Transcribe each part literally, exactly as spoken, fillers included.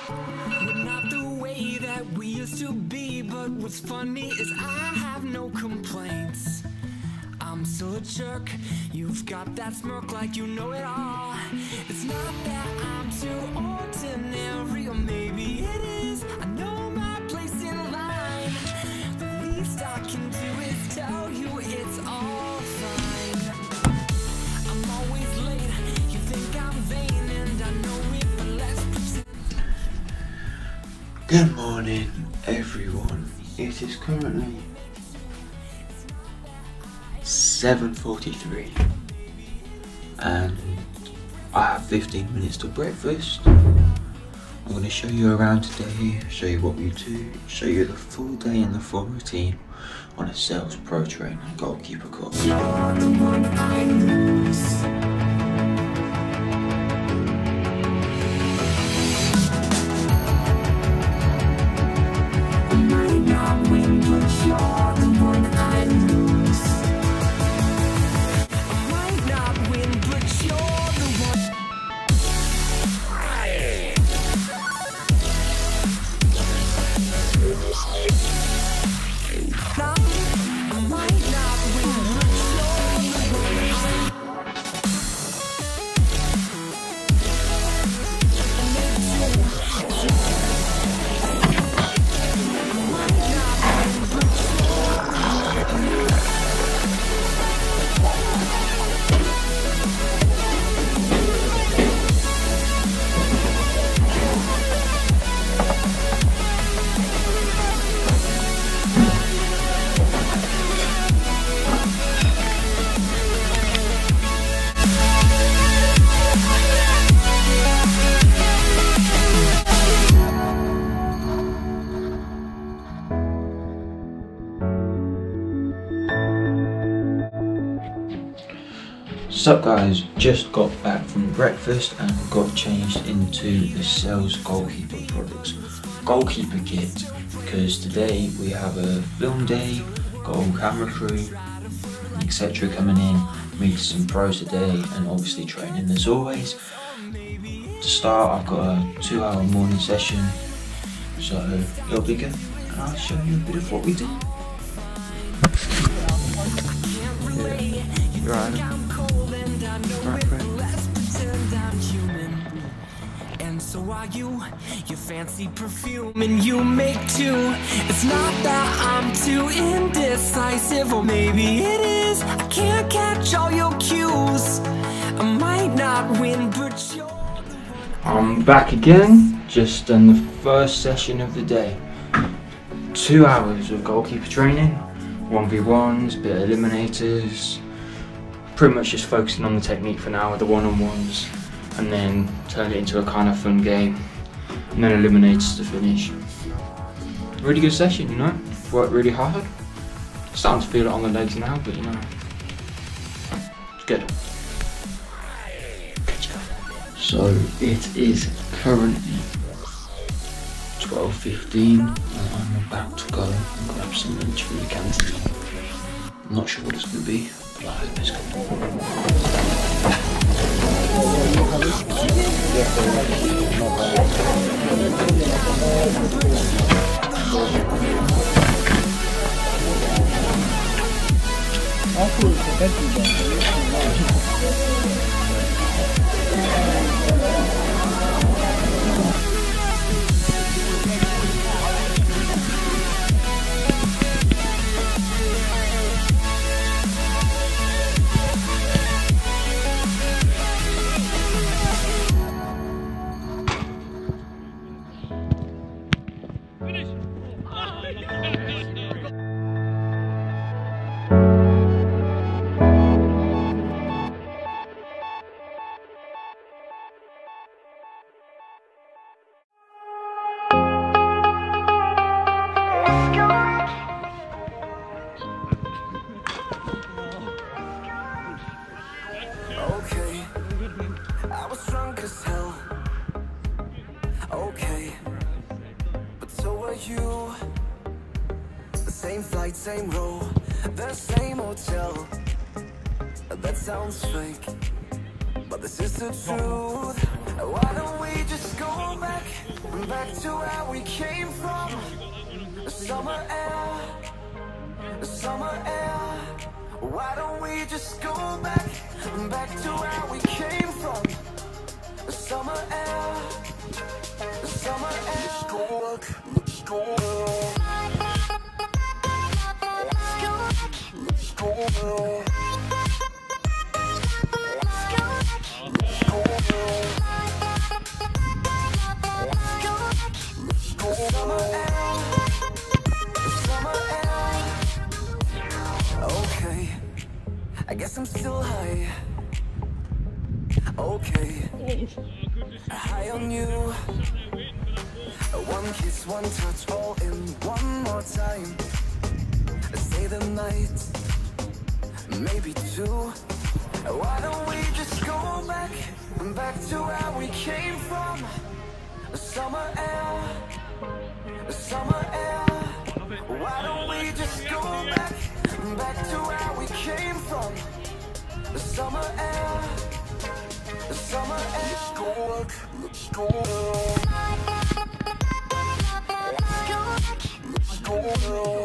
We're not the way that we used to be, but what's funny is I have no complaints. I'm still a jerk, you've got that smirk like you know it all. It's not that I'm too ordinary, or maybe it is. I know my place in line. The least I can do is tell you it's all fine. I'm always late, you think I'm vain, and I know it, but let's proceed. Good morning, everyone. It is currently seven forty-three and I have fifteen minutes to breakfast. I'm going to show you around today, show you what we do, show you the full day and the full routine on a Sales Pro Trainer goalkeeper course. You're the one I lose. I might not win, but you're the one I lose. I might not win, but you're the one. I might not win, but you're the one. Sup guys, just got back from breakfast and got changed into the Sales Goalkeeper products goalkeeper kit, because today we have a film day, got all camera crew, etc coming in, meeting some pros today and obviously training as always. To start, I've got a two hour morning session, so it'll be good and I'll show you a bit of what we do. Yeah. You're right. Right, right. And so are you, your fancy perfume, and you make two. It's not that I'm too indecisive, or maybe it is. I can't catch all your cues. I might not win, but you're the one. I'm back again, just done the first session of the day. Two hours of goalkeeper training, one v ones, bit of eliminators. Pretty much just focusing on the technique for now, the one-on-ones, and then turn it into a kind of fun game, and then eliminators to finish. Really good session, you know, worked really hard. Starting to feel it on the legs now, but you know, it's good. So it is currently twelve fifteen and I'm about to go and grab some lunch from the canteen. I'm not sure what it's going to be, but I hope it's good. Okay, I was drunk as hell. Okay, but so are you. The same flight, same row, the same hotel. That sounds fake, but this is the truth. Why don't we just go back and back to where we came from. The summer air, the summer air. Why don't we just go back, back to where we came from? The summer air, the summer air. Let's go back, let's go back. Let's go back. Summer air, summer air. Okay, I guess I'm still high. Okay, high on you. One kiss, one touch, all in one more time. Stay the night, maybe two. Why don't we just go back, back to where we came from? The summer air, the summer air. Why don't we just go back, back to where we came from? The summer air, the summer air. Let's go back, let's go back. Let's go back.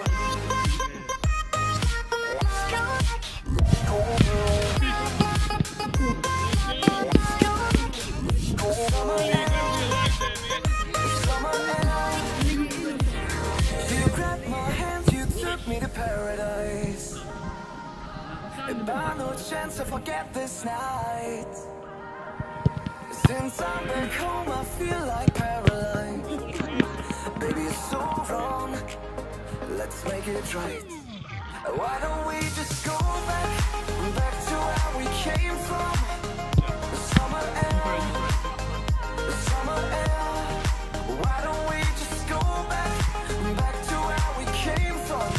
Paradise, and by no chance to forget this night. Since I'm back home, I feel like paralyzed. Baby, it's so wrong. Let's make it right. Why don't we just go back, back to where we came from? The summer air, the summer air. Why don't we just go back, back to where we came from?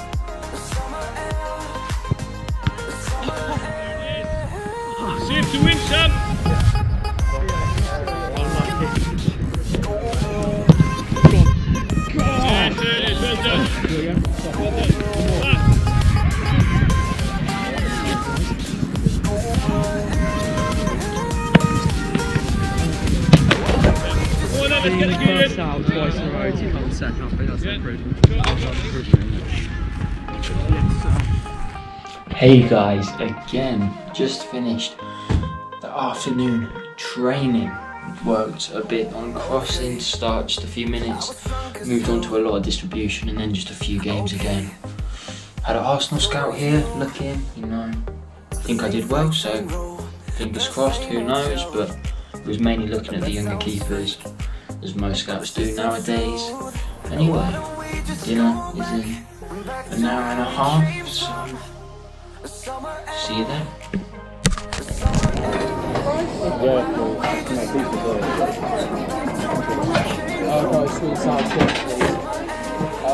Save to win, Sam! Yes, there it is, well done. Well done. Oh, no, let's get the good first out twice in a row to come second. I think that's improvement. Hey guys, again, just finished the afternoon training. Worked a bit on crossing, start just a few minutes, moved on to a lot of distribution and then just a few games again. Had an Arsenal scout here looking, you know, I think I did well, so fingers crossed, who knows, but it was mainly looking at the younger keepers, as most scouts do nowadays. Anyway, dinner is in an hour and a half, so see you then. Oh, no, sweet sour chips, please. Uh,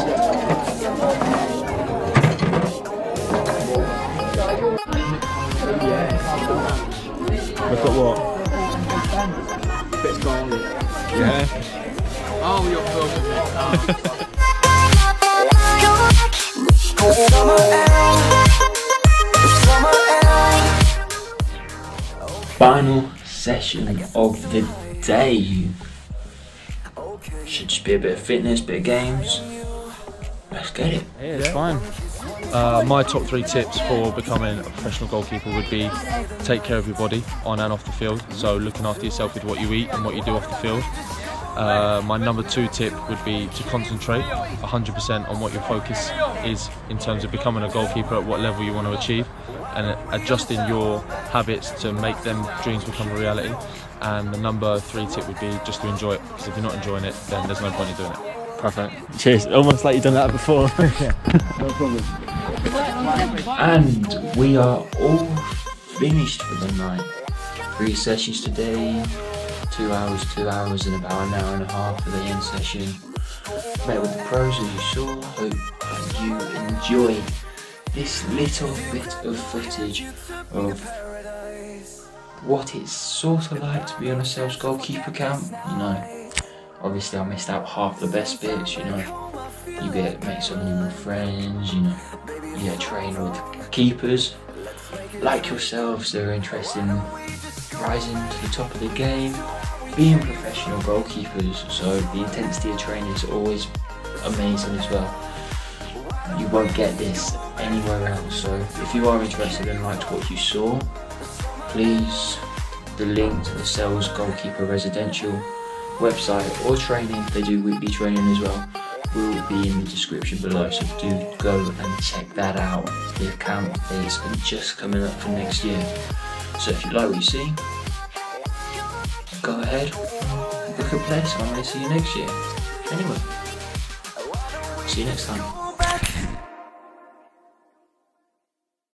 yeah. Look at what? Bit of garlic. Yeah. Oh, you're filming me. Final session of the day. Should just be a bit of fitness, bit of games. Let's get it. Yeah, it's fine. Uh, my top three tips for becoming a professional goalkeeper would be take care of your body on and off the field. So looking after yourself with what you eat and what you do off the field. Uh, my number two tip would be to concentrate one hundred percent on what your focus is in terms of becoming a goalkeeper at what level you want to achieve, and adjusting your habits to make them dreams become a reality. And the number three tip would be just to enjoy it, because if you're not enjoying it, then there's no point in doing it. Perfect. Cheers. Almost like you've done that before. Yeah. No problem. And we are all finished for the night. Three sessions today, two hours, two hours, and about an hour and a half for the end session. Met with the pros as you saw. Hope you enjoyed this little bit of footage of what it's sort of like to be on a Sells goalkeeper camp. You know, obviously I missed out half the best bits. You know, you get make so many more friends. You know, you get trained with keepers like yourselves that are interested in rising to the top of the game, being professional goalkeepers, so the intensity of training is always amazing as well. You won't get this anywhere else, so if you are interested and liked what you saw, please, the link to the Sells Goalkeeper Residential website or training, they do weekly training as well, will be in the description below, so do go and check that out. The account is just coming up for next year, so if you like what you see, go ahead, book a place, and I'm going to see you next year. Anyway, see you next time.